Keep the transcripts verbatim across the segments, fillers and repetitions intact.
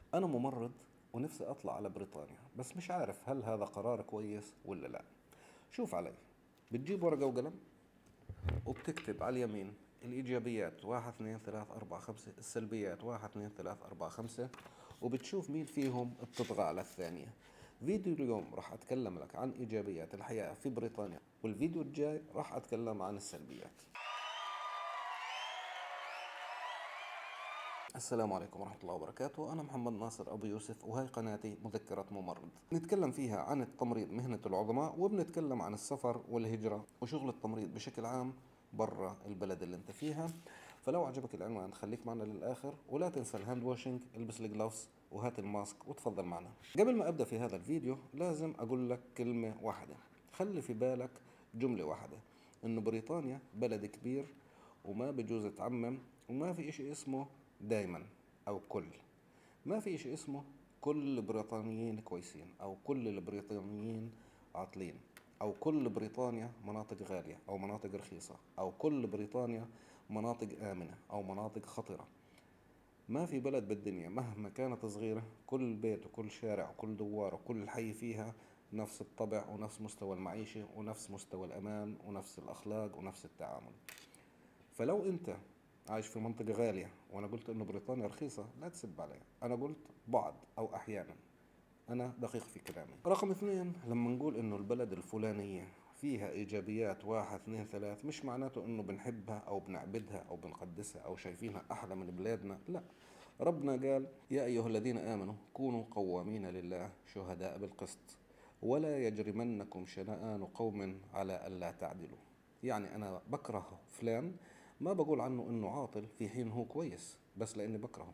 أنا ممرض ونفسي أطلع على بريطانيا، بس مش عارف هل هذا قرار كويس ولا لا. شوف علي، بتجيب ورقة وقلم وبتكتب على اليمين الإيجابيات واحد اثنين ثلاث أربعة خمسة، السلبيات واحد اثنين ثلاث أربعة خمسة، وبتشوف مين فيهم بتطغى على الثانية. فيديو اليوم راح أتكلم لك عن إيجابيات الحياة في بريطانيا، والفيديو الجاي راح أتكلم عن السلبيات. السلام عليكم ورحمة الله وبركاته. أنا محمد ناصر أبو يوسف، وهاي قناتي مذكرة ممرض. نتكلم فيها عن التمريض مهنة العظماء، وبنتكلم عن السفر والهجرة وشغل التمريض بشكل عام برا البلد اللي انت فيها. فلو عجبك العنوان خليك معنا للآخر، ولا تنسى الهاند واشنج، البس الجلوفز وهات الماسك وتفضل معنا. قبل ما أبدأ في هذا الفيديو لازم أقول لك كلمة واحدة، خلي في بالك جملة واحدة، إنه بريطانيا بلد كبير وما بجوز تعمم، وما في إشي اسمه دايما أو كل. ما في إشي اسمه كل البريطانيين كويسين، أو كل البريطانيين عاطلين، أو كل بريطانيا مناطق غالية أو مناطق رخيصة، أو كل بريطانيا مناطق آمنة أو مناطق خطرة. ما في بلد بالدنيا مهما كانت صغيرة كل بيت وكل شارع وكل دوار وكل حي فيها نفس الطبع ونفس مستوى المعيشة ونفس مستوى الأمان ونفس الأخلاق ونفس التعامل. فلو انت عايش في منطقة غالية وانا قلت انه بريطانيا رخيصة، لا تسب علي، انا قلت بعض او احيانا، انا دقيق في كلامي. رقم اثنين، لما نقول انه البلد الفلانية فيها ايجابيات واحد اثنين ثلاث، مش معناته انه بنحبها او بنعبدها او بنقدسها او شايفينها احلى من بلادنا، لا. ربنا قال: يا ايها الذين امنوا كونوا قوامين لله شهداء بالقسط ولا يجرمنكم شنآن قوم على ألا تعدلوا. يعني أنا بكره فلان، ما بقول عنه إنه عاطل في حين هو كويس بس لأني بكرهه.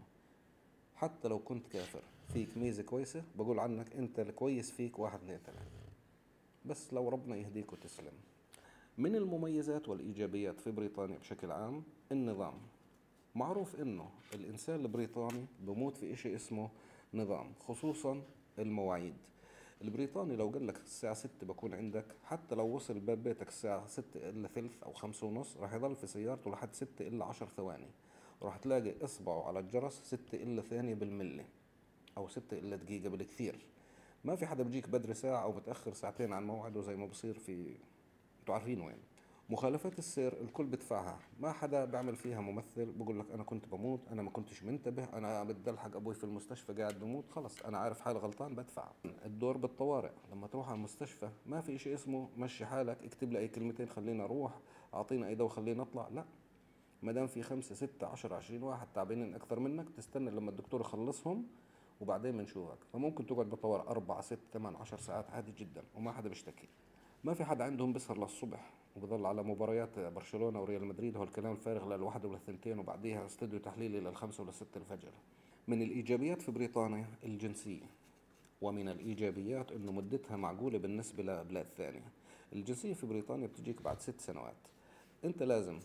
حتى لو كنت كافر فيك ميزة كويسة، بقول عنك أنت الكويس فيك واحد اثنين ثلاثة، بس لو ربنا يهديك وتسلم. من المميزات والإيجابيات في بريطانيا بشكل عام النظام. معروف إنه الإنسان البريطاني بموت في إشي اسمه نظام، خصوصا المواعيد. البريطاني لو قال لك الساعة ستة بكون عندك، حتى لو وصل باب بيتك الساعة ستة إلا ثلث أو خمسة ونص، راح يضل في سيارته لحد ستة إلا عشر ثواني، وراح تلاقي إصبعه على الجرس ستة إلا ثانية بالملي، أو ستة إلا دقيقة بالكثير. ما في حدا بيجيك بدري ساعة أو متأخر ساعتين عن موعده زي ما بصير في، انتوا عارفين وين. مخالفات السير الكل بدفعها، ما حدا بيعمل فيها ممثل بقول لك انا كنت بموت، انا ما كنتش منتبه، انا بدي الحق ابوي في المستشفى قاعد بموت، خلص انا عارف حالي غلطان بدفع. الدور بالطوارئ، لما تروح على المستشفى ما في اشي اسمه مشي حالك، اكتب لي اي كلمتين خلينا اروح، اعطينا اي دواء خلينا اطلع، لا. ما دام في خمسة ستة عشرة عشرين واحد تعبانين اكثر منك، تستنى لما الدكتور يخلصهم وبعدين بنشوفك. فممكن تقعد بالطوارئ أربعة ست ثمان عشر ساعات عادي جدا وما حدا بيشتكي. ما في حد عندهم بيسهر للصبح وبضل على مباريات برشلونة وريال مدريد هالكلام الفارغ للواحد وللثنتين، وبعديها استوديو تحليلي للخمسة وللستة الفجر. من الإيجابيات في بريطانيا الجنسية، ومن الإيجابيات أنه مدتها معقولة بالنسبة لبلاد ثانية. الجنسية في بريطانيا بتجيك بعد ست سنوات. أنت لازم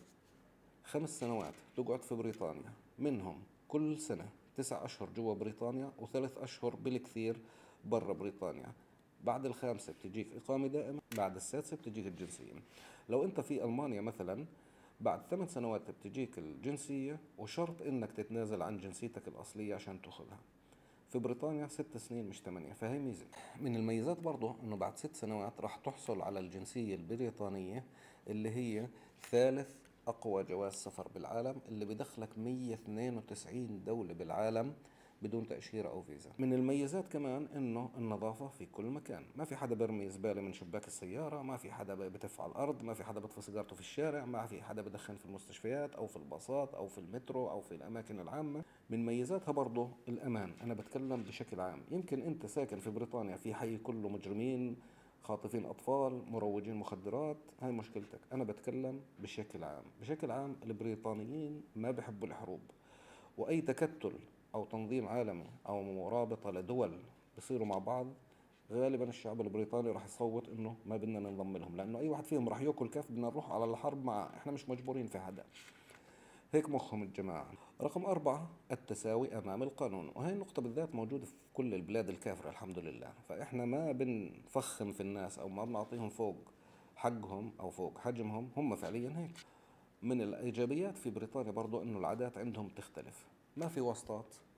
خمس سنوات تقعد في بريطانيا، منهم كل سنة تسع أشهر جوا بريطانيا وثلاث أشهر بالكثير برا بريطانيا. بعد الخامسة بتجيك إقامة دائمة، بعد السادسة بتجيك الجنسية. لو أنت في ألمانيا مثلا، بعد ثمان سنوات بتجيك الجنسية، وشرط إنك تتنازل عن جنسيتك الأصلية عشان تأخذها. في بريطانيا ست سنين مش ثمانية، فهي ميزة. من الميزات برضو انه بعد ست سنوات راح تحصل على الجنسية البريطانية، اللي هي ثالث اقوى جواز سفر بالعالم، اللي بدخلك مية واثنين وتسعين دولة بالعالم بدون تأشيرة أو فيزا. من الميزات كمان إنه النظافة في كل مكان، ما في حدا برمي زبالة من شباك السيارة، ما في حدا بتف على الأرض، ما في حدا بيطفي سيجارته في الشارع، ما في حدا بدخن في المستشفيات أو في الباصات أو في المترو أو في الأماكن العامة. من ميزاتها برضو الأمان، أنا بتكلم بشكل عام. يمكن أنت ساكن في بريطانيا في حي كله مجرمين، خاطفين أطفال، مروجين مخدرات، هاي مشكلتك. أنا بتكلم بشكل عام. بشكل عام البريطانيين ما بيحبوا الحروب، وأي تكتل أو تنظيم عالمي أو مرابطة لدول بصيروا مع بعض، غالبا الشعب البريطاني راح يصوت انه ما بدنا ننضم لهم، لانه اي واحد فيهم راح ياكل كف، بدنا نروح على الحرب مع، احنا مش مجبورين في حدا. هيك مخهم الجماعة. رقم أربعة التساوي أمام القانون، وهي النقطة بالذات موجودة في كل البلاد الكافرة الحمد لله. فإحنا ما بنفخم في الناس أو ما بنعطيهم فوق حقهم أو فوق حجمهم، هم فعليا هيك. من الإيجابيات في بريطانيا برضو إنه العادات عندهم تختلف، ما في واسطات،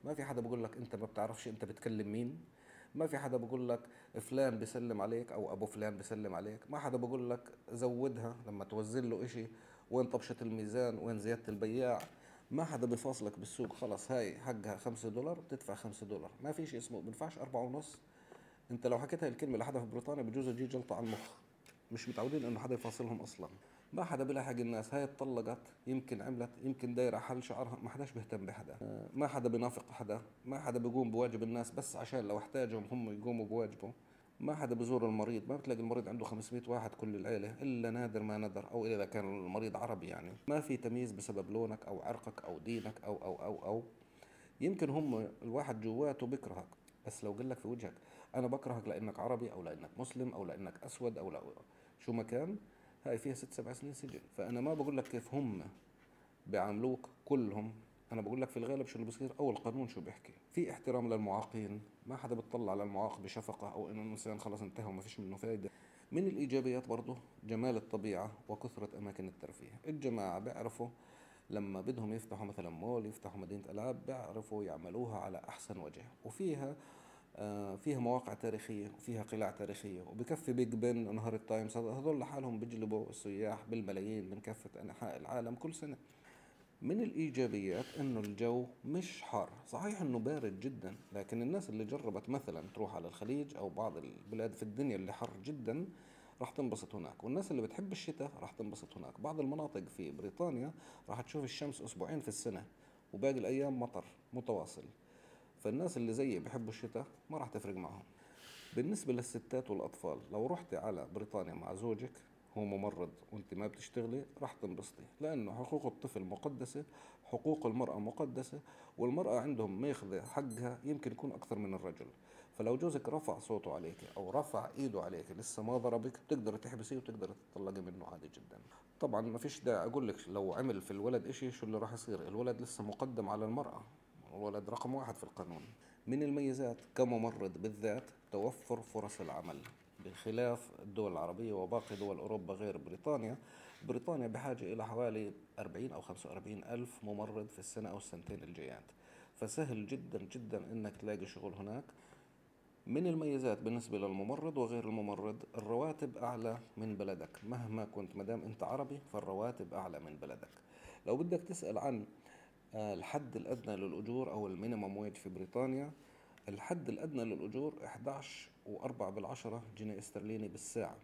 ما في حدا بقول لك انت ما بتعرفش انت بتكلم مين، ما في حدا بقول لك فلان بيسلم عليك او ابو فلان بيسلم عليك، ما حدا بقول لك زودها لما توزن له اشي، وين طبشة الميزان، وين زيادة البياع. ما حدا بفاصلك بالسوق، خلص هاي حقها خمسة دولار بتدفع خمسة دولار، ما في شيء اسمه بدفعش أربعة ونص. انت لو حكيت هاي الكلمة لحدا في بريطانيا بجوز يجي جلطة على المخ، مش متعودين انه حدا يفاصلهم اصلا. ما حدا بيلاحق الناس، هاي اتطلقت يمكن عملت يمكن دايره حل شعرها، ما حداش بيهتم بحدا. آه، ما حدا بينافق حدا، ما حدا بيقوم بواجب الناس بس عشان لو احتاجهم هم يقوموا بواجبه. ما حدا بزور المريض، ما بتلاقي المريض عنده خمسمية واحد كل العيلة إلا نادر ما ندر، أو إذا كان المريض عربي يعني. ما في تمييز بسبب لونك أو عرقك أو دينك أو أو أو أو يمكن هم الواحد جواته بيكرهك، بس لو قال لك في وجهك انا بكرهك لانك عربي او لانك مسلم او لانك اسود او لا شو ما كان، هاي فيها ست سبع سنين سجن. فانا ما بقول لك كيف هم بيعاملوك كلهم، انا بقول لك في الغالب شو اللي بصير او القانون شو بيحكي. في احترام للمعاقين، ما حدا بتطلع على المعاق بشفقة او انه الانسان خلص انتهى وما فيش منه فايدة. من الايجابيات برضه جمال الطبيعة وكثرة اماكن الترفيه. الجماعة بيعرفوا لما بدهم يفتحوا مثلا مول، يفتحوا مدينة ألعاب، بيعرفوا يعملوها على أحسن وجه، وفيها آه فيها مواقع تاريخية وفيها قلاع تاريخية، وبكفي بيج بن ونهر التايمز هذول لحالهم بيجلبوا السياح بالملايين من كافة أنحاء العالم كل سنة. من الإيجابيات إنه الجو مش حار، صحيح إنه بارد جدا، لكن الناس اللي جربت مثلا تروح على الخليج أو بعض البلاد في الدنيا اللي حر جدا راح تنبسط هناك، والناس اللي بتحب الشتاء راح تنبسط هناك. بعض المناطق في بريطانيا راح تشوف الشمس أسبوعين في السنة، وباقي الأيام مطر متواصل. فالناس اللي زيي بحبوا الشتاء ما راح تفرق معهم. بالنسبة للستات والأطفال، لو رحتي على بريطانيا مع زوجك هو ممرض وانت ما بتشتغلي راح تنبسطي، لأنه حقوق الطفل مقدسة، حقوق المرأة مقدسة، والمرأة عندهم ماخذة حقها يمكن يكون أكثر من الرجل. فلو جوزك رفع صوته عليك أو رفع إيده عليك لسه ما ضربك بتقدر تحبسيه وتقدر تطلقي منه عادي جدا. طبعا ما فيش داعي أقول لك لو عمل في الولد إشي شو اللي راح يصير، الولد لسه مقدم على المرأة، الولد رقم واحد في القانون. من الميزات كممرض بالذات توفر فرص العمل، بخلاف الدول العربية وباقي دول أوروبا غير بريطانيا. بريطانيا بحاجة إلى حوالي أربعين أو خمسة وأربعين ألف ممرض في السنة أو السنتين الجايات، فسهل جدا جدا إنك تلاقي شغل هناك. من الميزات بالنسبة للممرض وغير الممرض الرواتب أعلى من بلدك مهما كنت، مدام أنت عربي فالرواتب أعلى من بلدك. لو بدك تسأل عن آه، الحد الأدنى للأجور أو المينيمم ويج في بريطانيا، الحد الأدنى للأجور أحد عشر وأربعة بالعشرة جنيه استرليني بالساعة.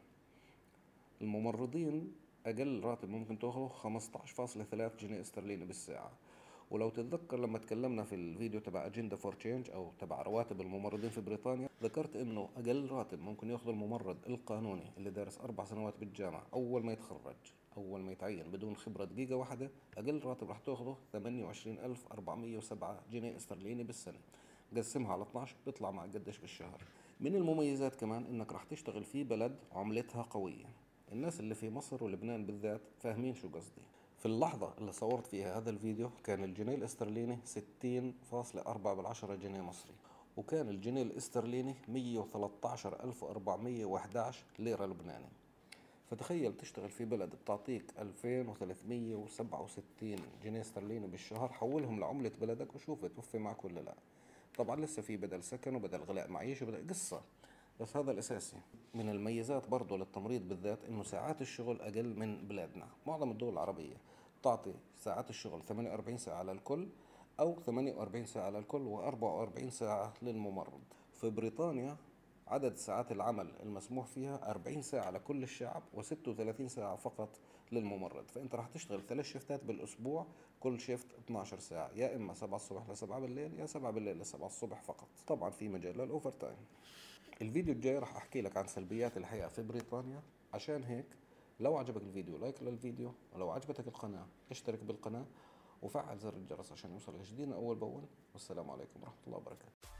الممرضين أقل راتب ممكن تاخذه خمسة عشر فاصلة ثلاثة جنيه استرليني بالساعة. ولو تتذكر لما تكلمنا في الفيديو تبع اجندا فور تشينج او تبع رواتب الممرضين في بريطانيا، ذكرت انه اقل راتب ممكن ياخذه الممرض القانوني اللي دارس اربع سنوات بالجامعه اول ما يتخرج، اول ما يتعين بدون خبره دقيقه واحده، اقل راتب راح تاخذه ثمانية وعشرين ألف وأربعمية وسبعة جنيه استرليني بالسنه. قسمها على اثناشر بيطلع معك قديش بالشهر. من المميزات كمان انك راح تشتغل في بلد عملتها قويه. الناس اللي في مصر ولبنان بالذات فاهمين شو قصدي. في اللحظة اللي صورت فيها هذا الفيديو كان الجنيه الاسترليني ستين فاصلة أربعة بالعشرة جنيه مصري، وكان الجنيه الاسترليني مية وثلاثة عشر ألف وأربعمية وأحد عشر ليرة لبناني. فتخيل تشتغل في بلد بتعطيك ألفين وثلاثمية وسبعة وستين جنيه استرليني بالشهر، حولهم لعملة بلدك وشوف توفي معك ولا لا. طبعا لسه في بدل سكن وبدل غلاء معيشة وبدل قصة، بس هذا الأساسي. من الميزات برضو للتمريض بالذات إنه ساعات الشغل أقل من بلادنا. معظم الدول العربية تعطي ساعات الشغل ثمانية وأربعين ساعة على الكل، أو ثمانية وأربعين ساعة على الكل وأربعة وأربعين ساعة للممرض. في بريطانيا عدد ساعات العمل المسموح فيها أربعين ساعة لكل الشعب وستة وثلاثين ساعة فقط للممرض. فأنت راح تشتغل ثلاث شفتات بالأسبوع، كل شيفت اثناشر ساعة، يا إما سبعة الصبح ل سبعة بالليل يا سبعة بالليل ل سبعة الصبح فقط. طبعا في مجال للأوفر تايم. الفيديو الجاي راح احكي لك عن سلبيات الحياة في بريطانيا. عشان هيك لو عجبك الفيديو لايك للفيديو، ولو عجبتك القناة اشترك بالقناة وفعل زر الجرس عشان يوصلك جديدنا اول باول. والسلام عليكم ورحمة الله وبركاته.